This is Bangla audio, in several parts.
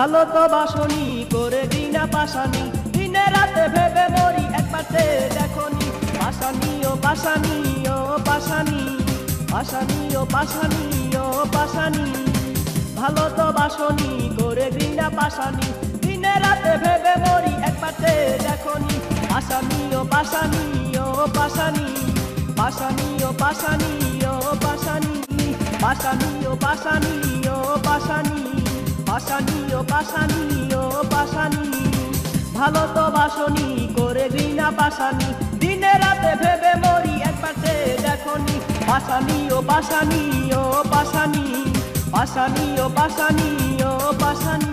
ভালো তো বাসনি করে দিনা পাশানি দিনে রাতে ভেবে মরি একবারতে দেখনি পাশানি ও পাশানি ও পাশানি পাশানি ও পাশানি ও পাশানি ভালো তো বাসনি করে দিনা পাশানি দিনে রাতে ভেবে মরি একবারতে দেখনি পাশানি ও পাশানি ও পাশানি পাশানি ও পাশানি ও পাশানি পাশানি ও পাশানি ও পাশানি পাশানি ও পাশানি ও পাশানি ভালো তো বাসনি করে দিনা পাশানি দিনে রাতে ভেবে মরি একবারতে দেখনি পাশানি ও পাশানি ও পাশানি পাশানি ও পাশানি ও পাশানি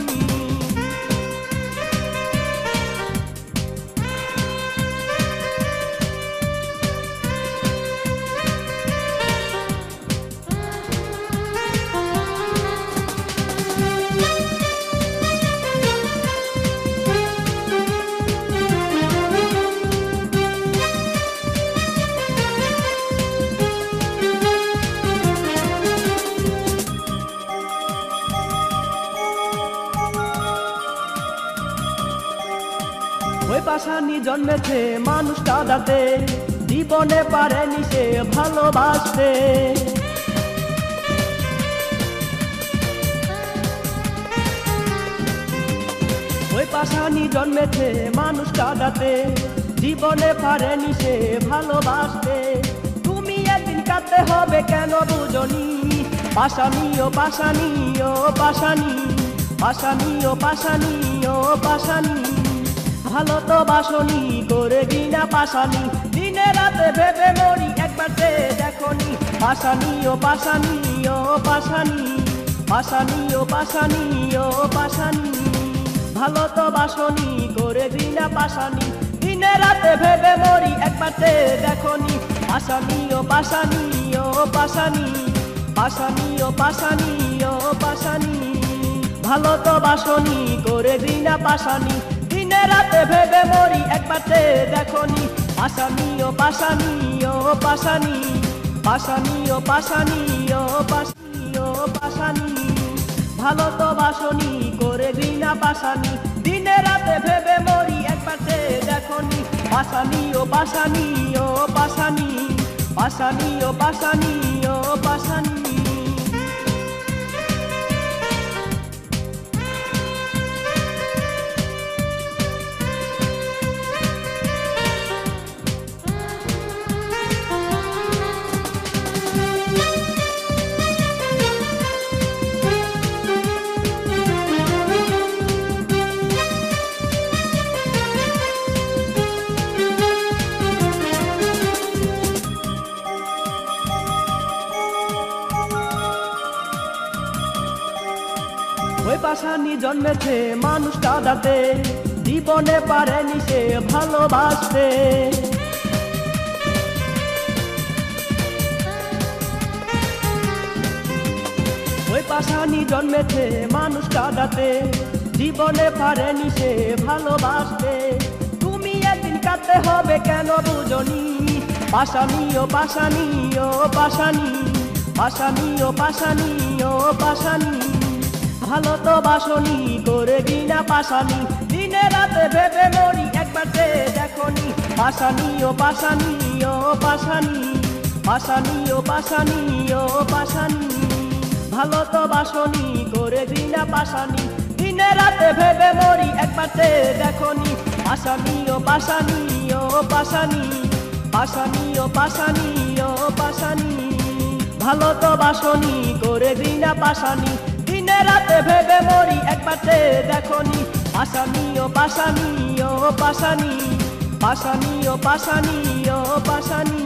ওই পাশানি জন্মেছে মানুষ কাঁদাতে জীবনে পারেনি সে ভালোবাসতে ওই পাশানি জন্মেছে মানুষ কাঁদাতে জীবনে পারেনি সে ভালোবাসতে তুমি একদিন কাঁদতে হবে কেন বুঝনি পাশানি ও পাশানি ও পাশানি পাশানি ও পাশানি ও পাশানি ভালো তো বাসনি করে দিনা পাশানি দিনে রাতে ভেবে মরি একবারতে দেখনি পাশানি ও পাশানি ও পাশানি পাশানি ও পাশানি ও পাশানি ভালো তো বাসনি করে দিনা পাশানি দিনে রাতে ভেবে মরি একবারতে দেখনি পাশানি ও পাশানি ও পাশানি পাশানি ও পাশানি ও পাশানি ভালো তো বাসনি করে দিনা পাশানি দিনে রাতে ভেবে মরি একবারতে দেখনি পাশানি ও পাশানি ও পাশানি পাশানি ও পাশানি ও পাশানি ও পাশানি ভালো তো বাসনি করে দিনা পাশানি দিনে রাতে ভেবে মরি একবারতে দেখনি পাশানি ও পাশানি ও পাশানি পাশানি ও পাশানি ও পাশানি ওই পাশানি জন্মেছে মানুষ কাঁদাতে জীবনে পারেনি সে ভালোবাসতে ওই পাশানি জন্মেছে মানুষ কাঁদাতে জীবনে পারেনি সে ভালোবাসতে তুমি একদিন কাঁদতে হবে কেন বুঝনি পাশানি ও পাশানি ও পাশানি পাশানি ও পাশানি ও পাশানি ভালো তো বাসনি করে দিনা পাশানি দিনে রাতে ভেবে মরি একবারতে দেখনি পাশানি ও পাশানি ও পাশানি পাশানি ও পাশানি ও পাশানি ভালো তো বাসনি করে দিনা পাশানি দিনে রাতে ভেবে মরি একবারতে দেখনি পাশানি ও পাশানি ও পাশানি পাশানি ও পাশানি ও পাশানি ভালো তো বাসনি করে দিনা পাশানি দিনে রাতে ভেবে মরি একবারতে দেখনি পাশানি ও পাশানি ও পাশানি পাশানি ও পাশানি ও পাশানি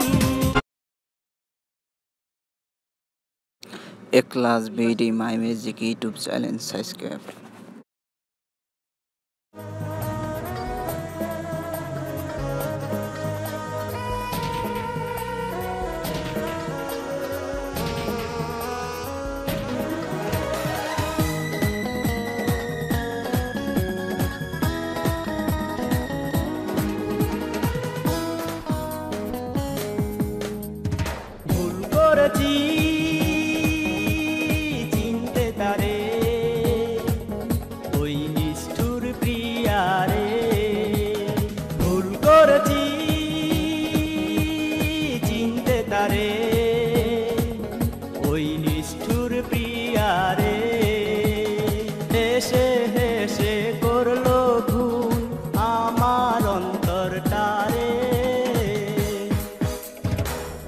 Ikhlas BD My Music YouTube channel subscribe. ভুল করেছি চিনতে তারে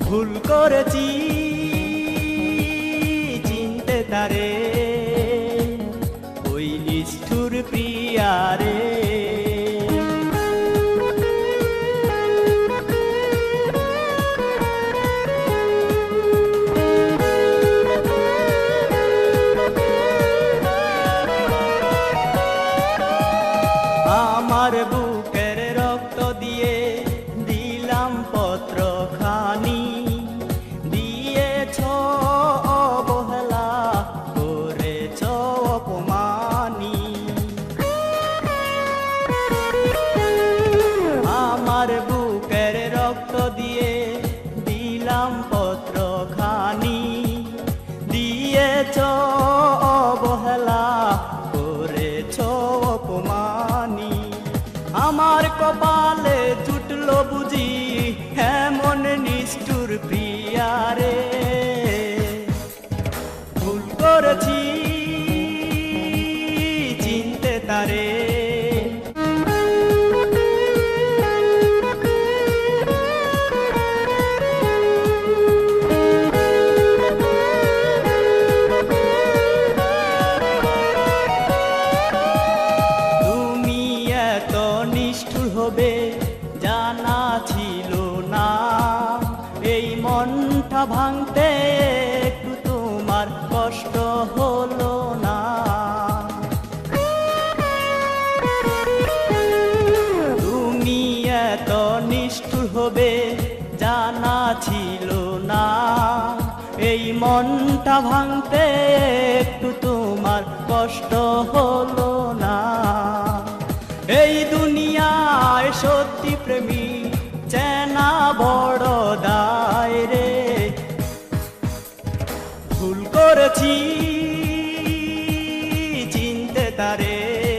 ভুল করেছি চিনতে তারে ওই নিষ্ঠুর প্রিয়ারে। আমার বুকের রক্ত দিয়ে দিলাম পত্রখানি, দিয়েছ অবহেলা করেছ অপমানি। আমার বুকের রক্ত দিয়ে দিলাম পত্রখানি, দিয়েছ অবহেলা করেছ অপমানি। আমার কপালে জুটলো বুঝি এমন নিষ্ঠুর প্রিয়ারে। ভুল করেছি চিনতে তারে। হবে জানা ছিল না, এই মনটা ভাঙতে একটু তোমার কষ্ট হলো না। তুমি এত নিষ্ঠুর হবে জানা ছিল না, এই মনটা ভাঙতে একটু তোমার কষ্ট হলো না। এই দুনিয়ায় সত্যি প্রেমী চেনা বড় দায় রে। ভুল করেছি চিনতে তারে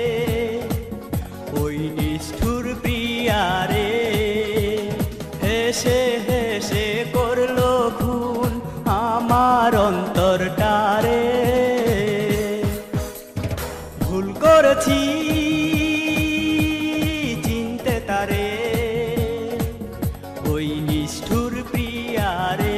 ওই নিষ্ঠুর প্রিয়ারে। হেসে হেসে করলো খুন আমার অন্তরটারে। ভুল করেছি ওই নিষ্ঠুর প্রিয়ারে।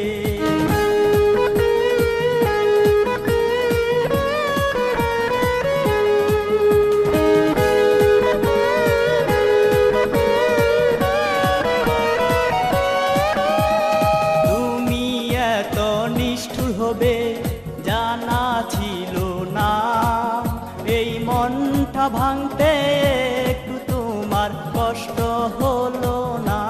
তুমি এত নিষ্ঠুর হবে জানা ছিল না, এই মনটা ভাঙতে একটু তোমার কষ্ট হলো না।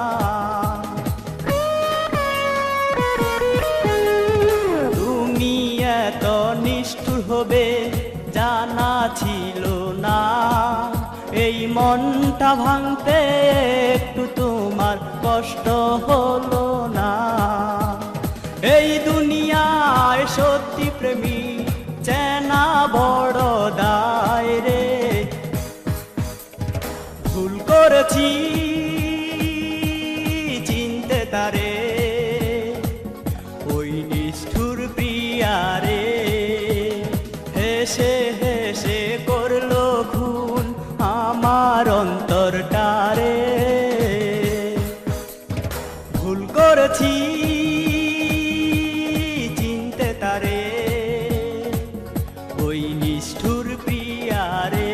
তুমি এত নিষ্ঠুর হবে জানা ছিল না, এই মনটা ভাঙতে একটু তোমার কষ্ট হলো না। এই দুনিয়ায় সত্যি প্রেমী চেনা বড় দায় রে। ভুল করেছি চিনতে তারে ওই নিষ্ঠুর প্রিয়ারে। হেসে হেসে করলো খুন আমার অন্তরটারে। ভুল করেছি চিনতে তারে ওই নিষ্ঠুর প্রিয়ারে।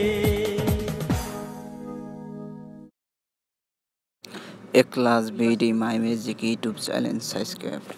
A Class BD My Music YouTube channel subscribe.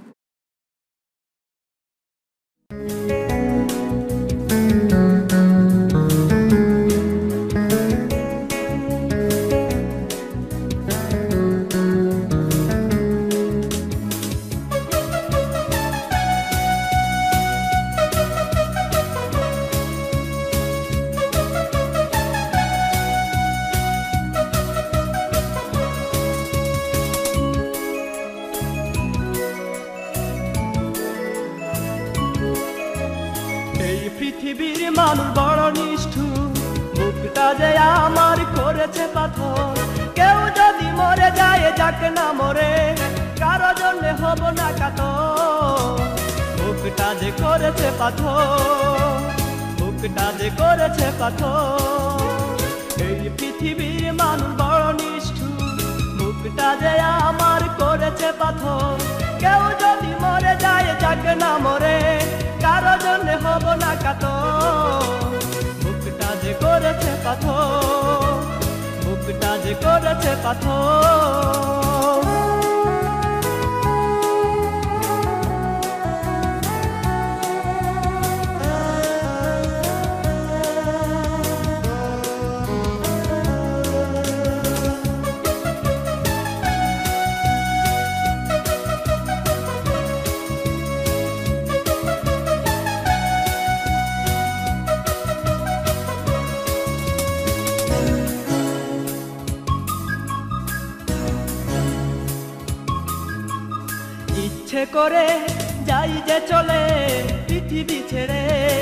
পৃথিবীর মানুষ বড় নিষ্ঠুর, বুকটা যে আমার করেছে পাথর। কেউ যদি মরে যায় যাক না মরে, কারো জন্য হব না কাতর। বুকটা যে করেছে পাথর, বুকটা যে করেছে পাথর। এই পৃথিবীর মানুষ বড় নিষ্ঠুর, বুকটা যে আমার করেছে পাথর। পাথর, বুকটা যে করেছে পাথর। ইচ্ছে করে যাই যে চলে পৃথিবী ছেড়ে,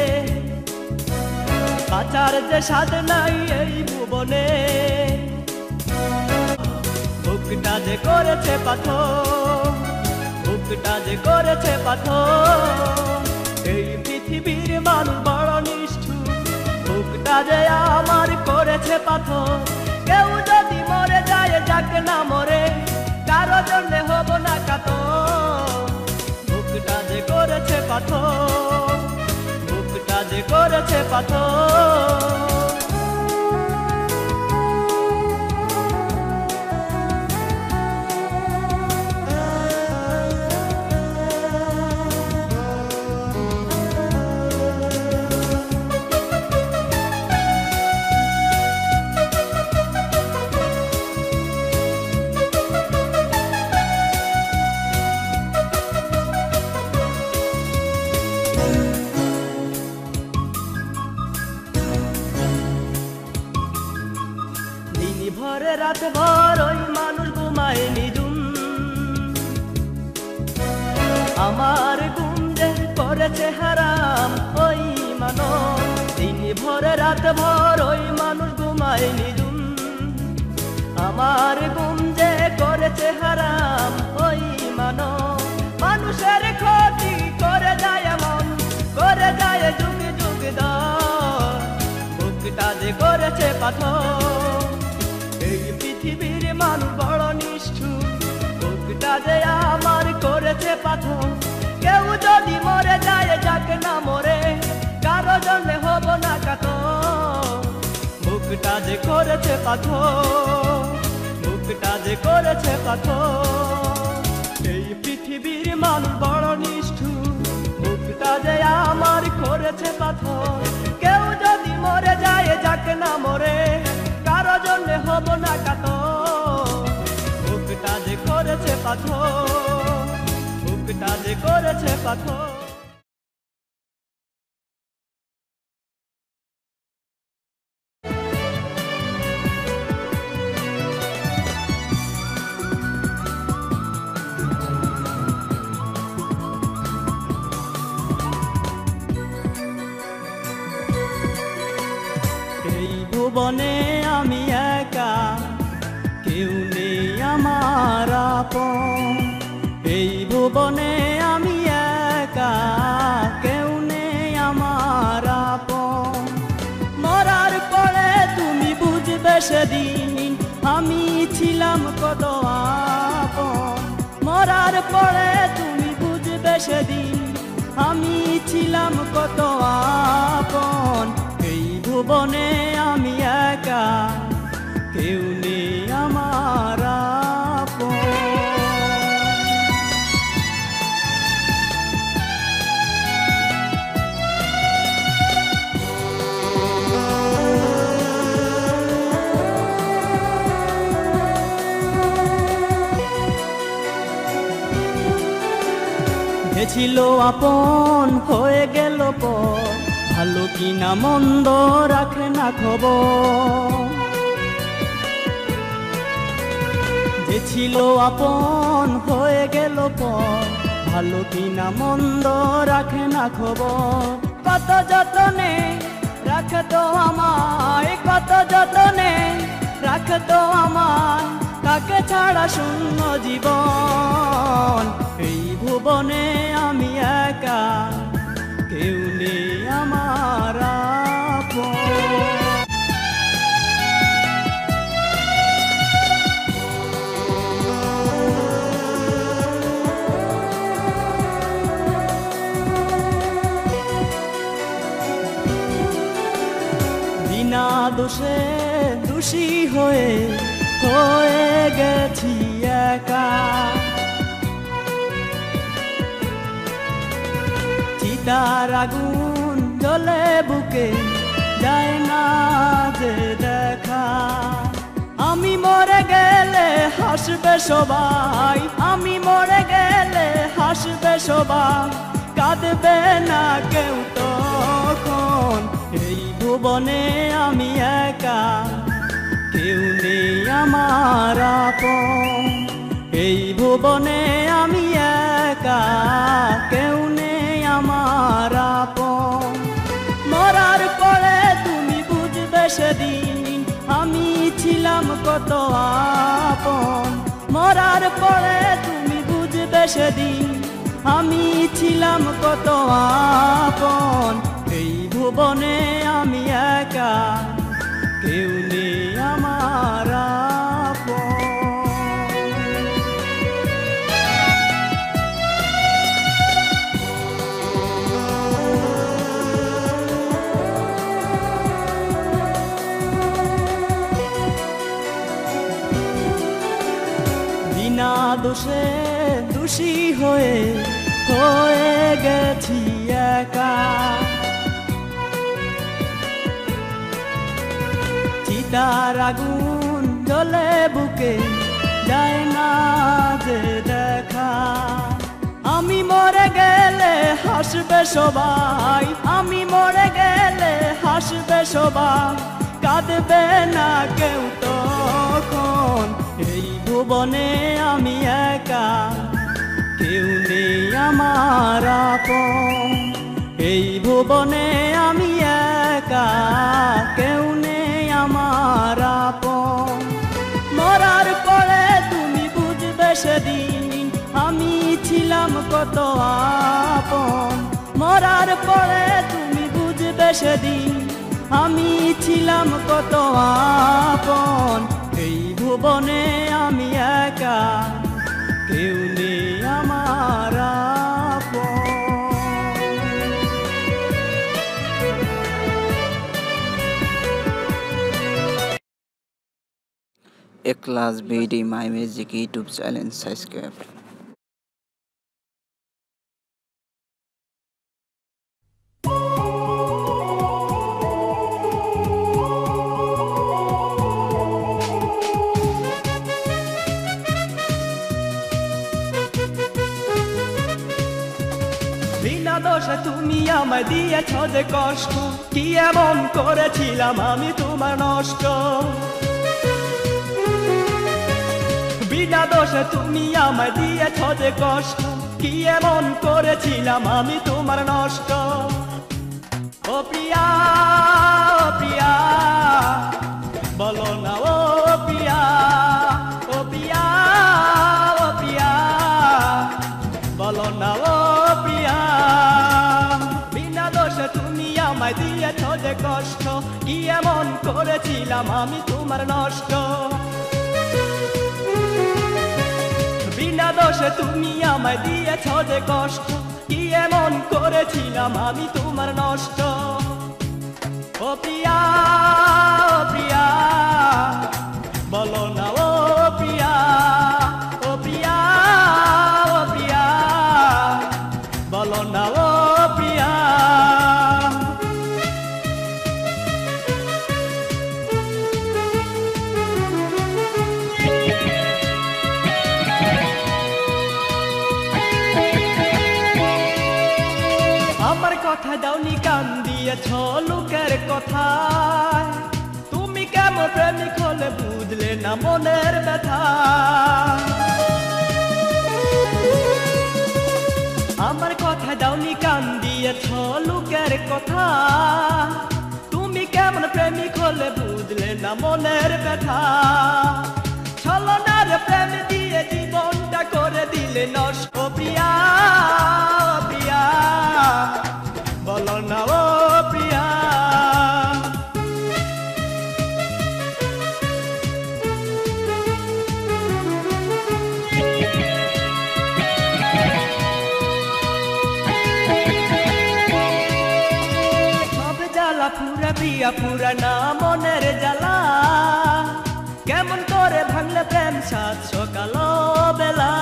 বাঁচার যে স্বাদ নাই এই ভুবনে, বুকটা যে করেছে পাথর, বুকটা যে করেছে পাথর। এই পৃথিবীর মানুষ বড় নিষ্ঠুর, বুকটা যে আমার করেছে পাথর। কেউ যদি মরে যায় যাক না মরে, কারো জন্যে হব না কাতর, বুকটা যে করেছে পাথর, বুকটা যে করেছে পাথর। ভরে রাত ভর ওই মানুষ ঘুমায় নিঝুম, আমার ঘুম যে করেছে হারাম ওই মানব। দিন ভরে রাত ভর ওই মানুষ ঘুমায় নিঝুম, আমার ঘুম যে করেছে হারাম ওই মানব। মানুষের ক্ষতি করে যায় এমন, করে যায় যুগ যুগ ধর, বুকটা যে করেছে পাথর। এই পৃথিবীর মানুষ বড় নিষ্ঠুর, বুকটা যে আমার করেছে পাথর। কেউ যদি মরে যায় যাক না মরে, কারো জন্যে হব না কাতর, বুকটা যে করেছে পাথর, বুকটা যে করেছে পাথর। এই পৃথিবীর মানুষ বড় নিষ্ঠুর, বুকটা যে আমার করেছে পাথর। কেউ যদি মরে যায় যাক না মরে, কারো জন্যে হব না কাতর, বুকটা যে করেছে পাথর, বুকটা যে করেছে পাথর। এই ভুবনে আমি একা, কেউ নেই আমার আপন। এই ভুবনে আমি একা, কেউ নেই আমার আপন। মরার পরে তুমি বুঝবে সেদিন আমি ছিলাম কত আপন। মরার পরে তুমি বুঝবে সেদিন আমি ছিলাম কত আপন। এই ভুবনে আমি একা, কেউ নেই আমার আপন। যে ছিল আপন হয়ে গেল পর, ভালো কিনা মন্দ রাখে না খবর। যে ছিল আপন হয়ে গেল পর, ভালো কিনা মন্দ রাখে না খবর। কত যতনে রাখতো আমায়, কত যতনে রাখতো আমায়, তাকে ছাড়া শূন্য জীবন। এই ভুবনে আমি একা, কেউ নেই আমার আপন। বিনা দোষে দোষী হয়ে গেছি একা। চিতার আগুন জ্বলে বুকে যায় না যে দেখা। আমি মরে গেলে হাসবে সবাই, আমি মরে গেলে হাসবে সবাই, কাঁদবে না কেউ তখন। এই ভুবনে আমি একা, কেউ নেই আমার আপন। এই ভুবনে আমি একা, কেউ নেই আমার আপন। মরার পরে তুমি বুঝবে সেদিন আমি ছিলাম কত আপন। মরার পরে তুমি বুঝবে সেদিন আমি ছিলাম কত আপন। এই ভুবনে আমি একা, কেউ নেই আমার আপন। বিনা দোষে দোষী হয়ে গেছি একা। চিতার আগুন জ্বলে বুকে যায় না যে দেখা। আমি মরে গেলে হাসবে সবাই, আমি মরে গেলে হাসবে সবাই, কাঁদবে না কেউ তখন। এই ভুবনে আমি একা, কেউ নেই আমার আপন। এই ভুবনে আমি একা, কেউ নেই আমার আপন। মরার পরে তুমি বুঝবে সেদিন আমি ছিলাম কত আপন। মরার পরে তুমি বুঝবে সেদিন আমি ছিলাম কত আপন। এই ভুবনে আমি একা, কেউ নেই আমার আপন। A class BD My Music YouTube channel subscribe. বিনা দোষে তুমি আমায় দিয়েছ যে কষ্ট, কি এমন করেছিলাম আমি তোমার নষ্ট। বিনা দোষে তুমি আমায় দিয়েছ যে কষ্ট, কি এমন করেছিলাম আমি তোমার নষ্ট। ও প্রিয়া, ও প্রিয়া, বলো না ও প্রিয়া, ও প্রিয়া, ও প্রিয়া, বলো না ও প্রিয়া। বিনা দোষে তুমি আমায় দিয়েছ যে কষ্ট, কি এমন করেছিলাম আমি তোমার নষ্ট। বিনা দোষে তুমি আমায় দিয়েছ যে কষ্ট, কি এমন করেছিলাম আমি তোমার নষ্ট। ও প্রিয়া, ও প্রিয়া, বলো না ও প্রিয়া, ও প্রিয়া, ও প্রিয়া, বলো না ও প্রিয়া। আমার কথা দাওনি কান দিয়েছ লোকের কথায়, তুমি কেমন প্রেমিক হলে বুঝলে না মনের ব্যথা। আমার কথা দাওনি কান দিয়েছ লোকের কথা, তুমি কেমন প্রেমিক হলে বুঝলে না মনের ব্যথা। ছলনার প্রেম দিয়ে জীবনটা করে দিলে নষ্ট। ও প্রিয়া, ও প্রিয়া, বলো না ও প্রিয়া। সব জ্বালা পুরাবি প্রিয়া পুরানা মনের জ্বালা কেমন করে ভাঙলে প্রেম সাত সকাল বেলা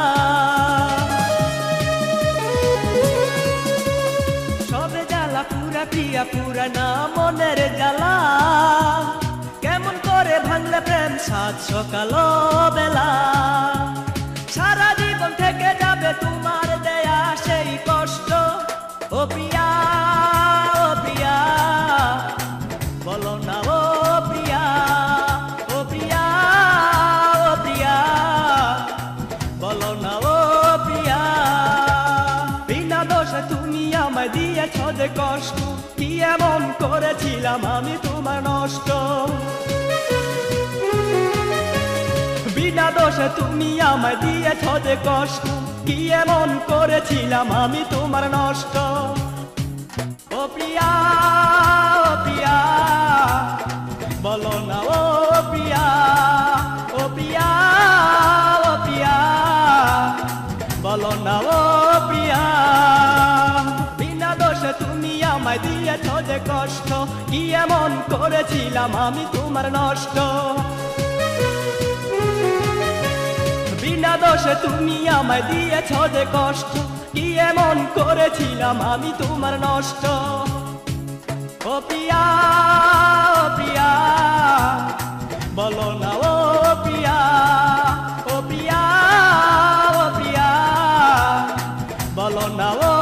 সবে জ্বালা পুরা প্রিয়া পুরানা মনের জ্বালা কেমন করে ভাঙলে প্রেম সাত সকাল বেলা সারা জীবন থেকে যাবে তোমার দেয়া সেই কষ্ট ও প্রিয়া বলো না ও প্রিয়া ও প্রিয়া ও প্রিয়া বলো না ও প্রিয়া বিনা দোষে তুমি আমায় দিয়েছ যে কষ্ট কি এমন করেছিলাম আমি তোমার নষ্ট বিনা দোষে তুমি আমায় দিয়েছ যে কষ্ট কি এমন করেছিলাম আমি তোমার নষ্ট ও প্রিয়া বলো না ও প্রিয়া ও প্রিয়া ও প্রিয়া বলো না ও প্রিয়া বিনা দোষে তুমি আমায় দিয়েছ যে কষ্ট কি এমন করেছিলাম আমি তোমার নষ্ট বিনা দোষে তুমি আমায় দিয়েছ যে কষ্ট কি এমন করেছিলাম আমি তোমার নষ্ট ও প্রিয়া বলো না ও প্রিয়া ও প্রিয়া ও প্রিয়া বলো না ও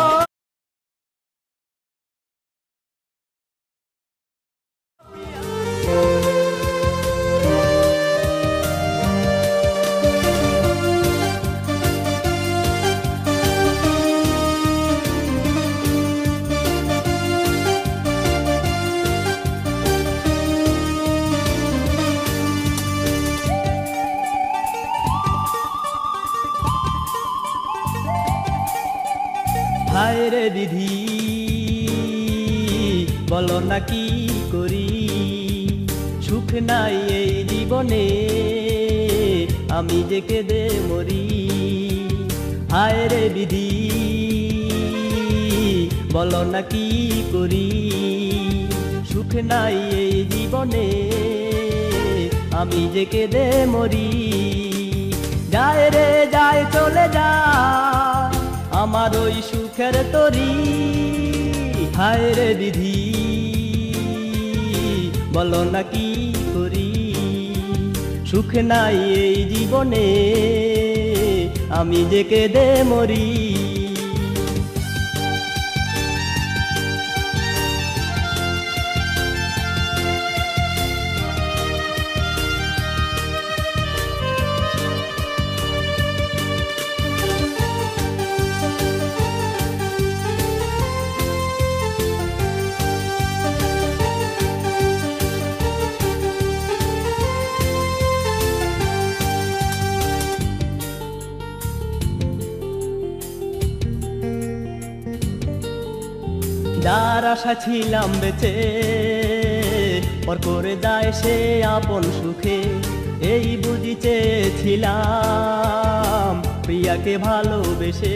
হায় রে বিধি বলো না কি করি সুখ নাই এই জীবনে আমি যে কেঁদে মরি হায় রে বিধি বলো না কি করি সুখ নাই এই জীবনে আমি যে কেঁদে মরি যায় রে যায় চলে যায় আমার ওই সুখের তরি হায় রে বিধি বলো না কি করি সুখ নাই এই জীবনে আমি যে কেঁদে মরি যার আশা ছিলাম বেঁচে পর করে যায় সে আপন সুখে এই বুঝি চেয়েছিলাম প্রিয়াকে ভালোবেসে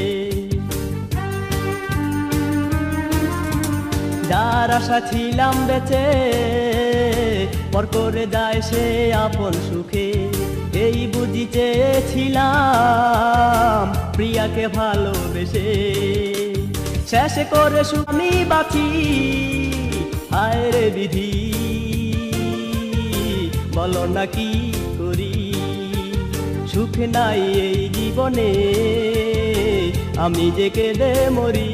যার আশা ছিলাম বেঁচে পর করে যায় সে আপন সুখে এই বুঝি চেয়েছিলাম প্রিয়াকে ভালোবেসে শেষে করে আমি বাঁচি হায় রে বিধি বলো না কি করি সুখ নাই এই জীবনে আমি যে কেঁদে মরি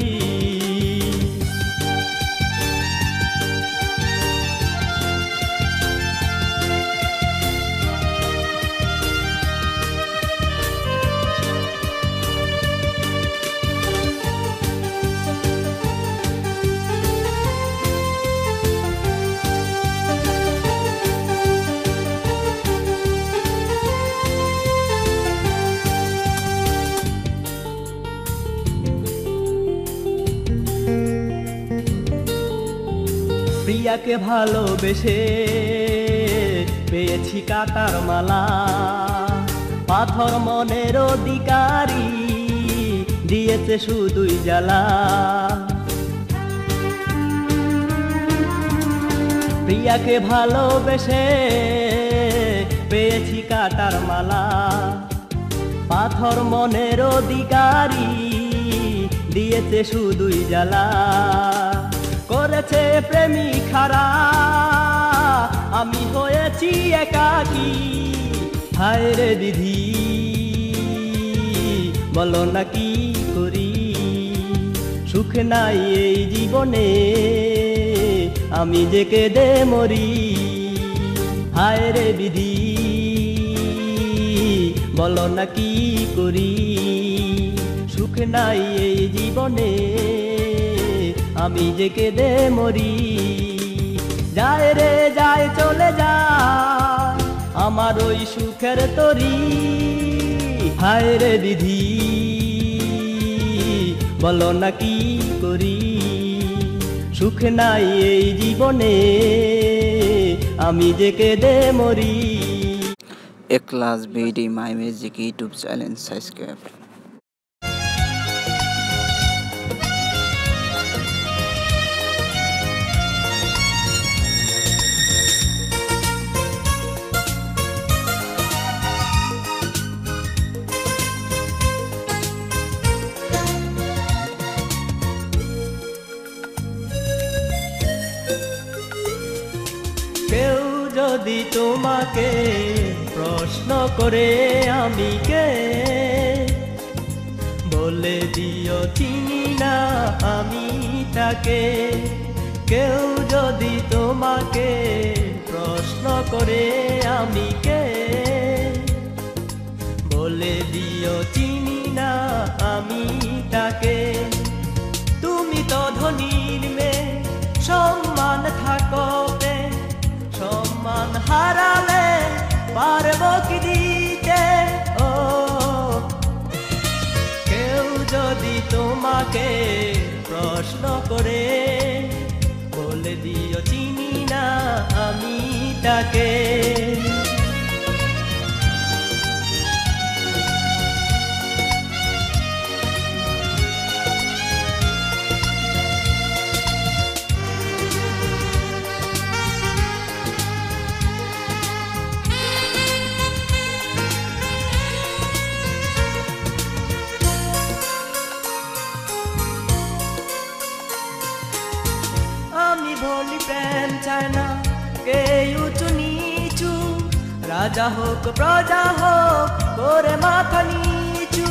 প্রিয়াকে ভালোবেসে পেয়েছি কাটার মালা পাথর মনের অধিকারী দিয়েছে শুধুই জ্বালা প্রিয়াকে ভালোবেসে পেয়েছি কাটার মালা, পাথর মনের অধিকারী দিয়েছে শুধুই জ্বালা, করেছে প্রেমিক খারা আমি হয়েছি একাকী। হায় রে বিধি বলো না কি করি, সুখ নাই এই জীবনে আমি যে কেঁদে মরি। হায় রে বিধি বলো না কি করি, সুখ নাই এই জীবনে আমি যে কেঁদে মরি। যায় রে যায় চলে যায় আমার ওই সুখের তরি। হায় রে বিধি বলো না কি করি, সুখ নাই এই জীবনে আমি যে কেঁদে মরি। A Class BD My Music YouTube channel subscribe. কেউ যদি তোমাকে প্রশ্ন করে আমি কে, বলে দিও চিনি না আমি তাকে। কেউ যদি তোমাকে প্রশ্ন করে আমি কে, বলে দিও চিনি না আমি তাকে। তুমি তো ধনীর মেয়ে সম্মান থাকো, সম্মান হারালে পারবো কি দিতে। ও কেউ যদি তোমাকে প্রশ্ন করে, বলে দিও চিনি না আমি তাকে। আমি বলি প্রেম চায় না কে উঁচু নিচু, রাজা হোক প্রজা হোক করে মাথা নিচু।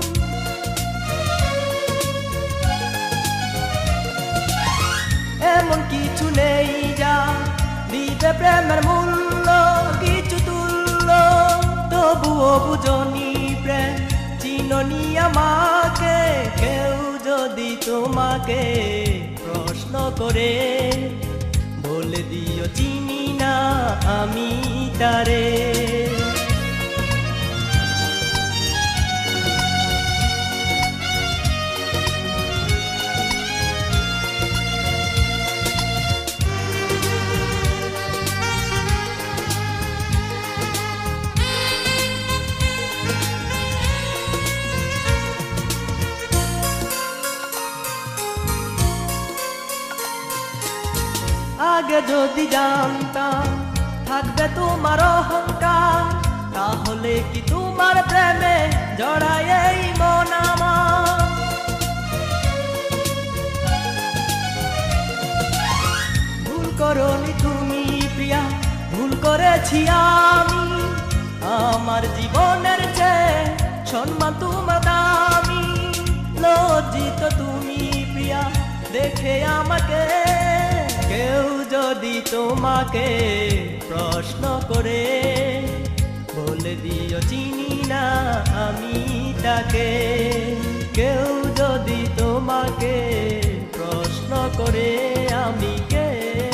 এমন কিছু নেই যা দিবে প্রেমের মূল্য কিছু তুল্য। তবুও বুঝনি প্রেম চিননি আমাকে, কেউ যদি তোমাকে প্রশ্ন করে, বলে দিও চিনি না আমি তারে। আগে যদি জানতাম থাকবে তোমার অহংকার, তাহলে কি তোমার প্রেমে জড়াই এই মন আমার। ভুল করনি তুমি প্রিয়া, ভুল করেছি আমি। আমার জীবনের চেয়ে সম্মান তোমার দামি। লজ্জিত তুমি প্রিয়া দেখে আমাকে, কেউ যদি তোমাকে প্রশ্ন করে, বলে দিও চিনি না আমি তাকে। কেউ যদি তোমাকে প্রশ্ন করে আমি কে,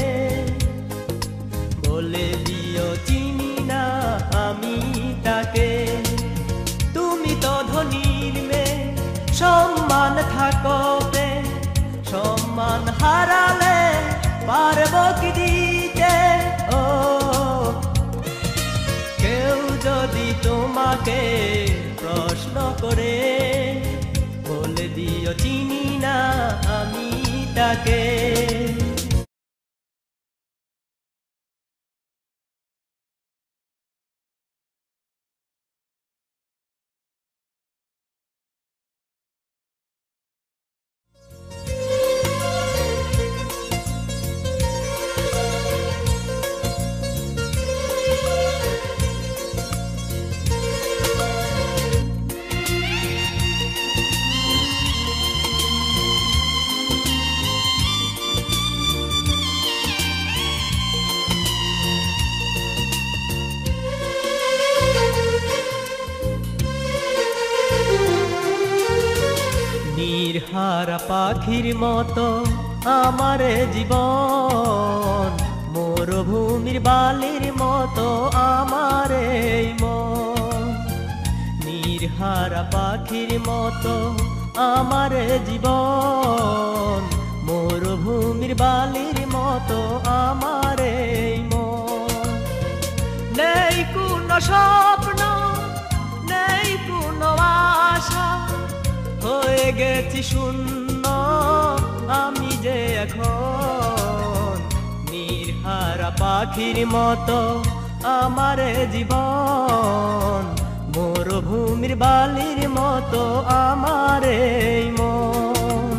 বলে দিও চিনি না আমি তাকে। তুমি তো ধনীর মেয়ে সম্মান থাকো, সম্মান হারালে পারবো কি দিতে। ও কেউ যদি তোমাকে প্রশ্ন করে, বলে দিও চিনি না আমি তাকে। নির্হারা পাখির মতো আমারে জীবন, মরুভূমির বালির মতো আমারে মন। নির্হারা পাখির মতো আমারে জীবন, মরুভূমির বালির মতো আমারে মন। নেই কোনো স্বপ্ন, নেই কোনো আশা, হয়ে গেছি শূন্য আমি যে এখন। নির্হারা পাখির মতো আমারে জীবন, মরুভূমির বালির মতো আমারে মন।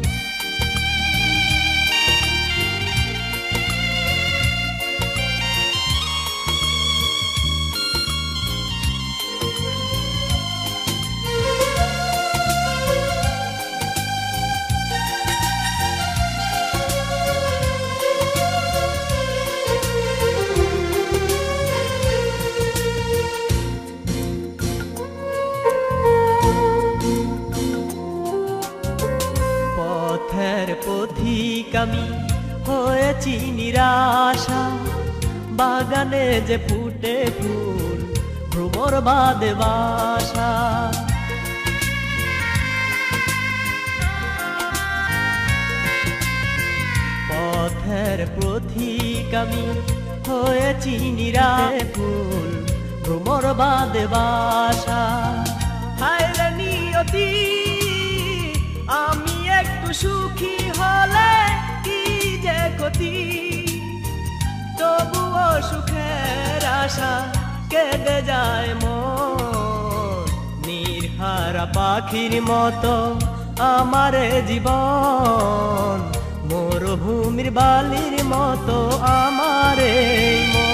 পথের পথিক আমি হয়েছি নিরাশা, বাগানে যে ফুটে ফুল ভ্রমর বাদে বাসা। পথের পথিক আমি হয়েছি নিরাশা, ফুল ভ্রমর বাদে বাসা। হায় রে নিয়তি, আমি একটু সুখী হলে কি যে ক্ষতি, তবুও সুখের আশা কেটে যায় মন। নির্হারা পাখির মতো আমারে জীবন, মরুভূমির বালির মতো আমারে মন।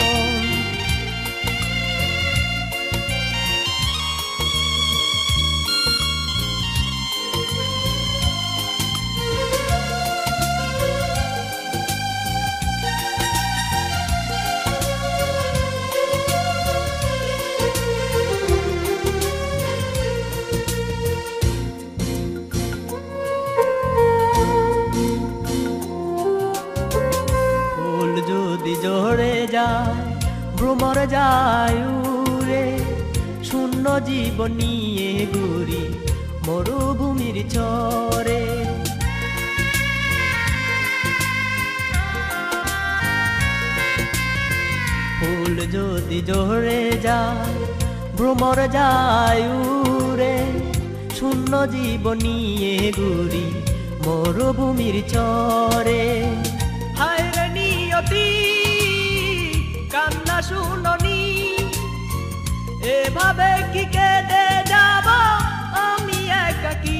যদি ঝরে যায় ভ্রমর যায় উড়ে, শূন্য জীবন নিয়ে ঘুরি মরুভূমির চরে। ফুল যদি ঝরে যায় ভ্রমর যায় উড়ে, শূন্য জীবন নিয়ে ঘুরি মরুভূমির চরে। হায় রে নিয়তি, কান্না শুননি, এভাবে কি কেঁদে যাব আমি একাকী।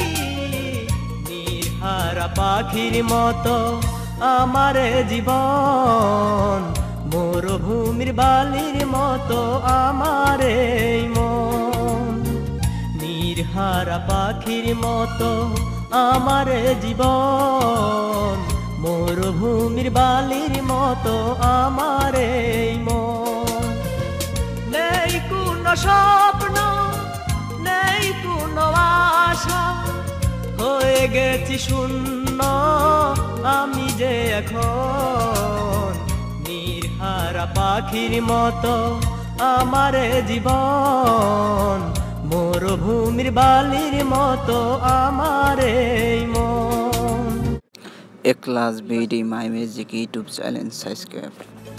নির্হারা পাখির মতো আমারে জীবন, মরুভূমির বালির মতো আমারে মন। নির্হারা পাখির মতো আমারে জীবন, মরুভূমির বালির মতো আমারে মন। নেই কোনো স্বপ্ন, নেই কোনো আশা, হয়ে গেছি শূন্য আমি যে এখন। নির্হারা পাখির মতো আমারে জীবন, মরুভূমির বালির মতো আমারে মন। A Class BD My Music YouTube channel subscribe.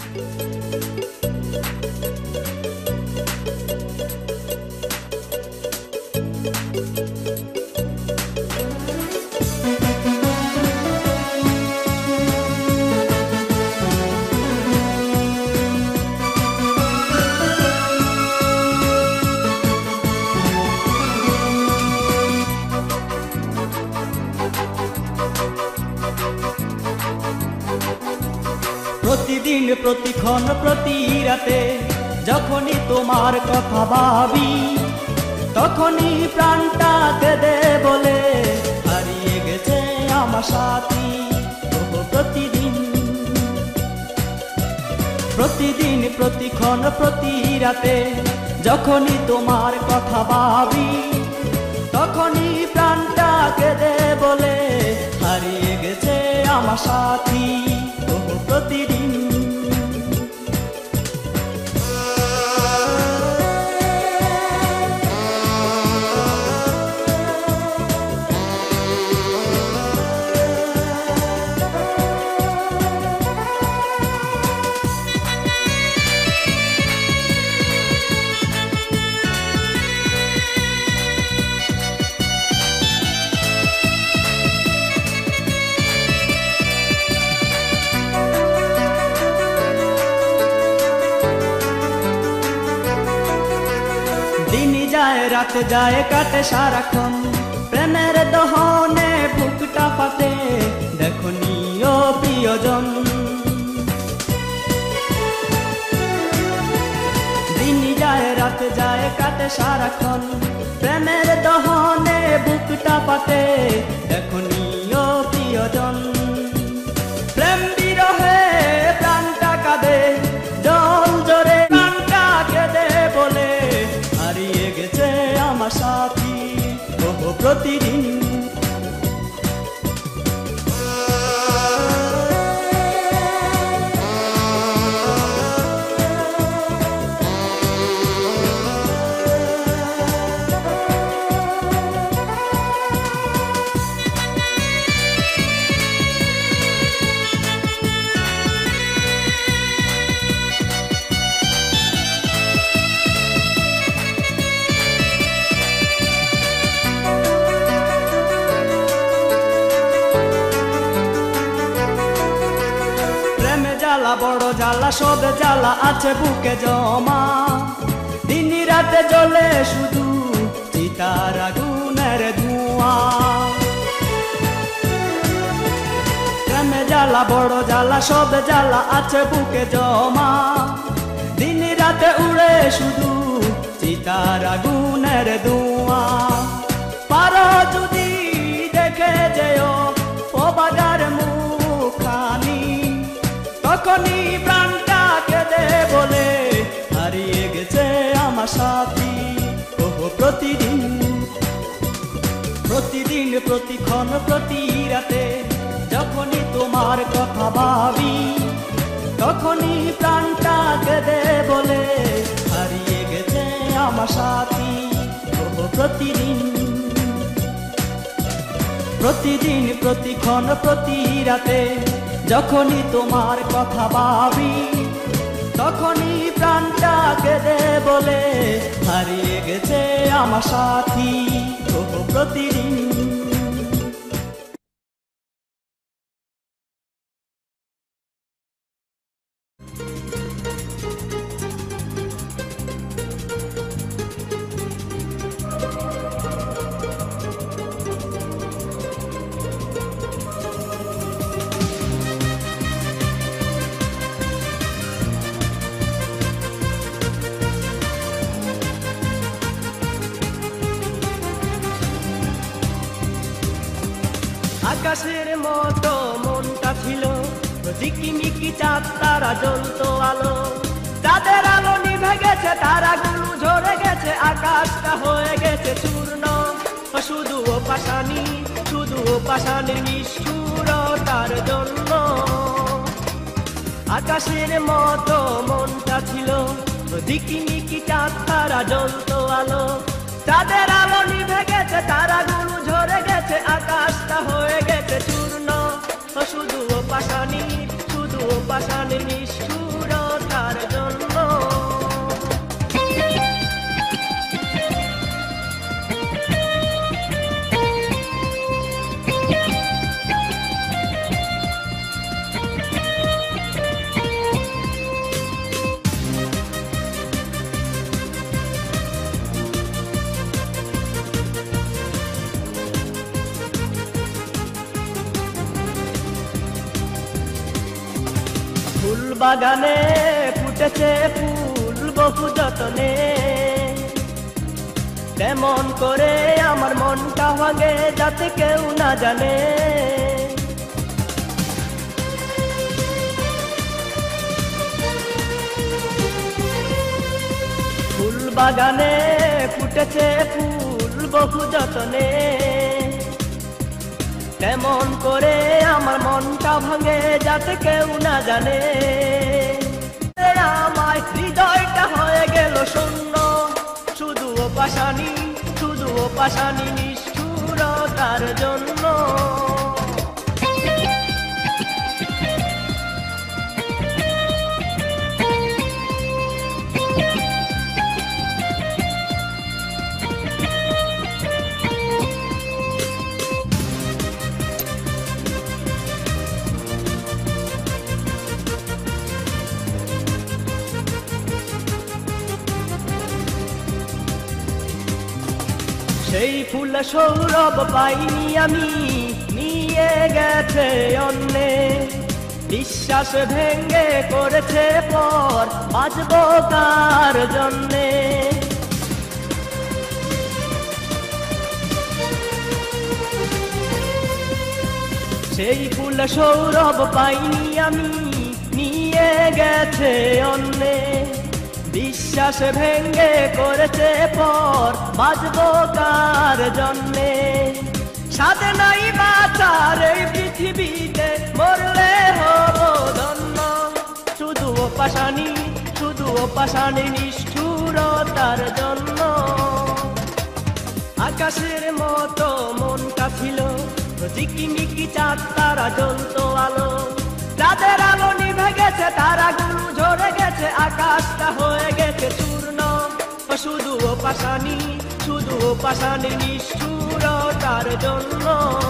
প্রতিদিন প্রতিক্ষণ প্রতি রাতে যখনই তোমার কথা ভাবি, তখনই প্রাণটা কেঁদে বলে হারিয়ে গেছে আমার সাথী। প্রতিদিন প্রতিদিন প্রতিক্ষণ প্রতি রাতে যখনই তোমার কথা ভাবি, তখনই প্রাণটা সাথী ও প্রতিদিন। দিন যায় রাত যায় কাটে সারাক্ষণ, প্রেমের দহনে বুকটা ফাটে, দেখো নিও প্রিয়জন। দিন যায় রাত যায় কাটে সারাক্ষণ, প্রেমের দহনে বুকটা ফাটে, দেখো নিও প্রিয়জন। প্রেম বিরহে প্রাণটা কাঁদে, জল জোরে প্রাণটা কেঁদে বলে, হারিয়ে গেছে আমার সাথী ও প্রতিদিন। জ্বালা বড় জ্বালা সব জ্বালা আছে বুকে জমা, দিন রাতে জ্বলে শুধু চিতার আগুনের ধোঁয়া। প্রেমে জ্বালা বড় জ্বালা সব জ্বালা আছে বুকে জমা, দিন রাতে উড়ে শুধু চিতার আগুনের ধোঁয়া। পারো যদি দেখে যেও ও বাজার মুখানি, তখনই প্রাণটা কেঁদে বলে, হারিয়ে গেছে আমার সাথী ও প্রতিদিন। প্রতিদিন প্রতিক্ষণ প্রতি রাতে যখনই তোমার কথা ভাবি, তখনই প্রাণটা কেঁদে বলে, হারিয়ে গেছে আমার সাথী ও প্রতিদিন। প্রতিদিন প্রতিক্ষণ প্রতি রাতে যখনই তোমার কথা ভাবি, তখনই প্রাণটা কেঁদে বলে, হারিয়ে গেছে আমার সাথী ও প্রতিদিন। আকাশের মতো মনটা ছিল, ঝিকিমিকি চাঁদ তারা জ্বলতো আলো, চাঁদের আলো নিভে গেছে, তারাগুলো ঝরে গেছে, আকাশটা হয়ে গেছে চূর্ণ। শুধু ও পাশানি, শুধু ও পাশানির নিষ্ঠুরতার জন্য। আকাশের মতো মনটা ছিল, ঝিকিমিকি চাঁদ তারা জ্বলতো আলো, চাঁদের আলো নিভে গেছে, তারাগুলো ঝরে গেছে, আকাশটা হয়ে গেছে চূর্ণ। শুধু ও পাশানি, শুধু ও পাশানি নিষ্ঠুরতার জন্য। ফুল বাগানে ফুটেছে ফুল বহু যতনে, তেমন করে আমার মনটা ভাঙে যাতে কেউ না জানে। ফুল বাগানে ফুটেছে ফুল বহু যতনে, তেমন করে আমার মনটা ভাঙে যাতে কেউ না জানে। আমার হৃদয়টা হয়ে গেল শূন্য, শুধু ও পাশানি নিষ্ঠুরতার জন্য। সেই ফুল সৌরভ পাইনি আমি, নিয়ে গেছে অন্যে। বিশ্বাস ভেঙে করেছে পর, বাঁচবো কার জন্যে। সেই ফুল সৌরভ পাইনি আমি, নিয়ে গেছে অন্যে। বিশ্বাস ভেঙে করেছে পর, বাঁচবো কার জন্যে। সাথে নাই বাঁচার এই পৃথিবীতে, মরলে হব ধন্য। শুধু ও পাশানি নিষ্ঠুরতার জন্য। আকাশের মতো মনটা ছিল, ঝিকিমিকি চাঁদ তারা জ্বলতো আলো। যাদের আলো নিভে গেছে, তারাগুলো ঝরে গেছে, আকাশটা হয়ে গেছে চূর্ণ। শুধু ও পাশানি নিষ্ঠুরতার জন্য।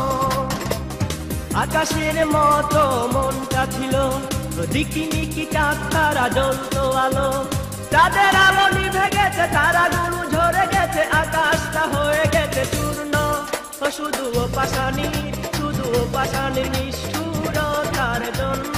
আকাশের মতো মনটা ছিল, ঝিকিমিকি চাঁদ তারা জ্বলতো আলো। যাদের আলো নিভে গেছে, তারাগুলো ঝরে গেছে, আকাশটা হয়ে গেছে চূর্ণ। শুধু ও পাশানি নিষ্ঠুরতার জন্য।